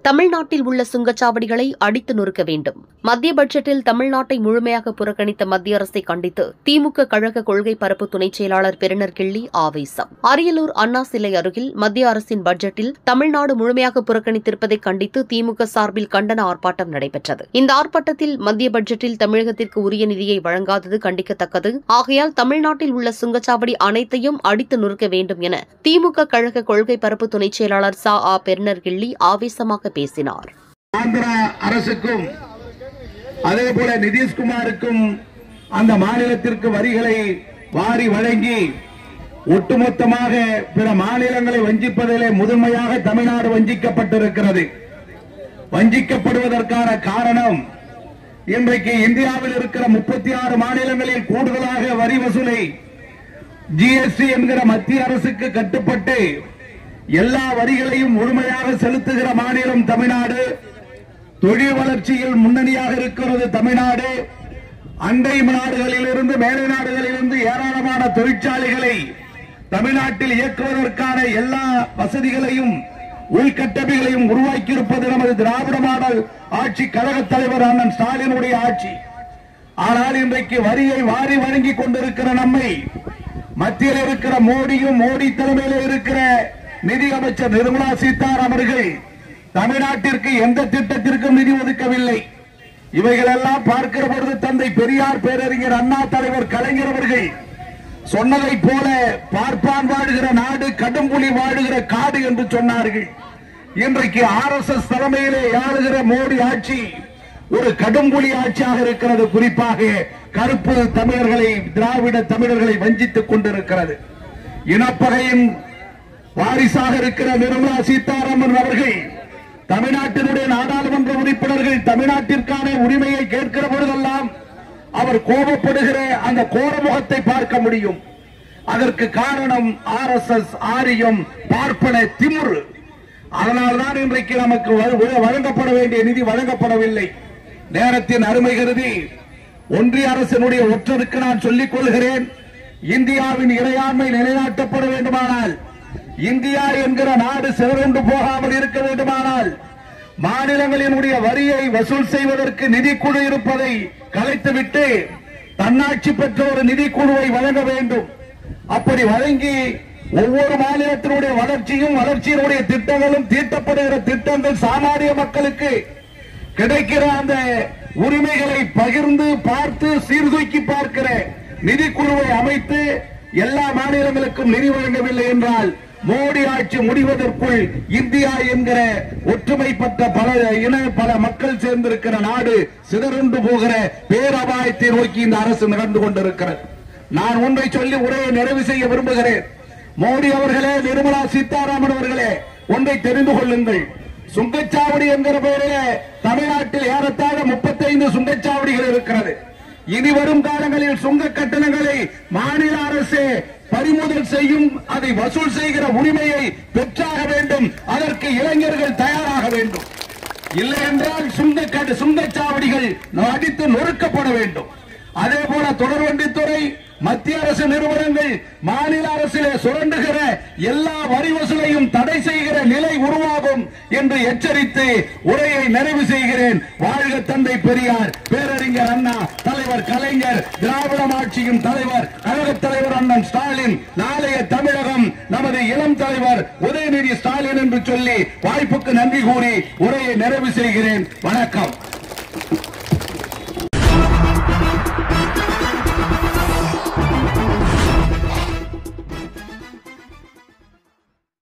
தமிழ்நாட்டில் உள்ள சுங்கச்சாவடிகளை அடித்து நொறுக்க வேண்டும். மத்திய பட்ஜெட்டில் தமிழ்நாட்டை முழுமையாக புறக்கணித்த மத்திய அரசை கண்டித்து திமுக கழக கொள்கை பரப்பு துணைச் செயலாளர் பெருநர் கிள்ளி ஆவேசம். அரியலூர் அண்ணா சிலை அருகில் மத்திய அரசின் பட்ஜெட்டில் தமிழ்நாடு முழுமையாக புறக்கணித்திருப்பதை கண்டித்து திமுக சார்பில் கண்டன ஆர்ப்பாட்டம் நடைபெற்றது. இந்த ஆர்ப்பாட்டத்தில் மத்திய பட்ஜெட்டில் தமிழகத்திற்கு உரிய நிதியை வழங்காதது கண்டிக்கத்தக்கது. ஆகையால் தமிழ்நாட்டில் உள்ள சுங்கச்சாவடி அனைத்தையும் அடித்து நொறுக்க வேண்டும் என திமுக கழக கொள்கை பரப்பு துணைச் செயலாளர் பெருநர் கிள்ளி ஆவேசமாக பேசினார். ஆந்திரா அரசுக்கும் அதேபோல நிதிஷ்குமாருக்கும் அந்த மாநிலத்திற்கு வரிகளை வாரி வழங்கி ஒட்டுமொத்தமாக பிற மாநிலங்களை வஞ்சிப்பதிலே முதன்மையாக தமிழ்நாடு வஞ்சிக்கப்பட்டிருக்கிறது. வஞ்சிக்கப்படுவதற்கான காரணம் இன்றைக்கு இந்தியாவில் இருக்கிற 36 மாநிலங்களில் கூடுதலாக வரி வசூலை ஜிஎஸ்டி என்கிற மத்திய அரசுக்கு கட்டுப்பட்டு எல்லா வரிகளையும் முழுமையாக செலுத்துகிற மாநிலம் தமிழ்நாடு. தொழில் வளர்ச்சியில் முன்னணியாக இருக்கிறது தமிழ்நாடு. அண்டை நாடுகளிலிருந்து மேலை நாடுகளிலிருந்து ஏராளமான தொழிற்சாலைகளை தமிழ்நாட்டில் இயக்குவதற்கான எல்லா வசதிகளையும் உள்கட்டமைப்புகளையும் உருவாக்கியிருப்பது நமது திராவிட மாடல் ஆட்சி கழக தலைவர் அண்ணன் ஸ்டாலினுடைய ஆட்சி. ஆனால் இன்றைக்கு வரியை வாரி வழங்கிக் கொண்டிருக்கிற நம்மை மத்தியில் இருக்கிற மோடி தலைமையில் இருக்கிற நிதியமைச்சர் நிர்மலா சீதாராமன் அவர்கள் தமிழ்நாட்டிற்கு எந்த திட்டத்திற்கும் நிதி ஒதுக்கவில்லை. இவைகளெல்லாம் பார்க்கிற பொழுது தந்தை பெரியார் பேரறிஞர் அண்ணா தலைவர் கலைஞர் அவர்கள் சொன்னதைப் போல பார்ப்பான் வாழுகிற நாடு கடும்புலி வாழுகிற காடு என்று சொன்னார்கள். இன்றைக்கு RSS தலைமையிலே ஆளுகிற மோடி ஆட்சி ஒரு கடும்புலி ஆட்சியாக இருக்கிறது. குறிப்பாக கருப்பு தமிழர்களை திராவிட தமிழர்களை வஞ்சித்துக் கொண்டிருக்கிறது. இனப்பகையின் வாரிசாக இருக்கிற நிர்மலா சீதாராமன் அவர்கள் தமிழ்நாட்டினுடைய நாடாளுமன்ற உறுப்பினர்கள் தமிழ்நாட்டிற்கான உரிமையை கேட்கிற பொழுதெல்லாம் அவர் கோபப்படுகிற அந்த கோரமுகத்தை பார்க்க முடியும். அதற்கு காரணம் RSS ஆரியம் பார்ப்பன திமிரு. அதனால்தான் இன்றைக்கு நமக்கு வழங்கப்பட வேண்டிய நிதி வழங்கப்படவில்லை. நேரத்தின் அருமை கருதி ஒன்றிய அரசினுடைய ஒற்றருக்கு நான் சொல்லிக் கொள்கிறேன், இந்தியாவின் இறையாண்மை நிலைநாட்டப்பட வேண்டுமானால், இந்தியா என்கிற நாடு சிதறுண்டு போகாமல் இருக்க வேண்டுமானால், மாநிலங்களினுடைய வரியை வசூல் செய்வதற்கு நிதிக்குழு இருப்பதை கலைத்துவிட்டு தன்னாட்சி பெற்ற ஒரு நிதிக்குழுவை வழங்க வேண்டும். அப்படி வழங்கி ஒவ்வொரு மாநிலத்தினுடைய வளர்ச்சியினுடைய திட்டங்களும் தீட்டப்படுகிற திட்டங்கள் சாமானிய மக்களுக்கு கிடைக்கிற அந்த உரிமைகளை பகிர்ந்து பார்த்து சீர்தூக்கி பார்க்கிற நிதிக்குழுவை அமைத்து எல்லா மாநிலங்களுக்கும் நிதி வழங்கவில்லை என்றால் மோடி ஆட்சி முடிவதற்குள் இந்தியா என்கிற ஒற்றுமைப்பட்ட பல மக்கள் சேர்ந்திருக்கிற நாடு சிதறுண்டு போகிற பேரபாயத்தை நோக்கி இந்த அரசு நடந்து கொண்டிருக்கிறது. நான் ஒன்றை சொல்லி உரையை நிறைவு செய்ய விரும்புகிறேன். மோடி அவர்களே, நிர்மலா சீதாராமன் அவர்களே, ஒன்றை தெரிந்து கொள்ளுங்கள். சுங்கச்சாவடி என்கிற பெயரிலே தமிழ்நாட்டில் ஏறத்தாழ 35 சுங்கச்சாவடிகள் இருக்கிறது. இனி வரும் காலங்களில் சுங்க கட்டணங்களை மாநில அரசு பறிமுதல் செய்யும், அதை வசூல் செய்கிற உரிமையை பெற்றாக வேண்டும். அதற்கு இளைஞர்கள் தயாராக வேண்டும். இல்லை என்றால் சுங்கச்சாவடிகள் அடித்து நொறுக்கப்பட வேண்டும். அதே போல தொடர்வண்டித்துறை, மத்திய அரசு நிறுவனங்கள் மாநில அரசிலே சுரண்டுகிற எல்லா வரி வசூலையும் தடை செய்கிற நிலை உருவாகும் என்று எச்சரித்து உரையை நிறைவு செய்கிறேன். வாழ்க தந்தை பெரியார், பேரறிஞர் அண்ணா, தலைவர் கலைஞர், திராவிட ஆட்சியும் தலைவர் கழக தலைவர் அண்ணன் ஸ்டாலின், நாளைய தமிழகம் நமது இளம் தலைவர் உதயநிதி ஸ்டாலின் என்று சொல்லி வாய்ப்புக்கு நன்றி கூறி உரையை நிறைவு செய்கிறேன். வணக்கம்.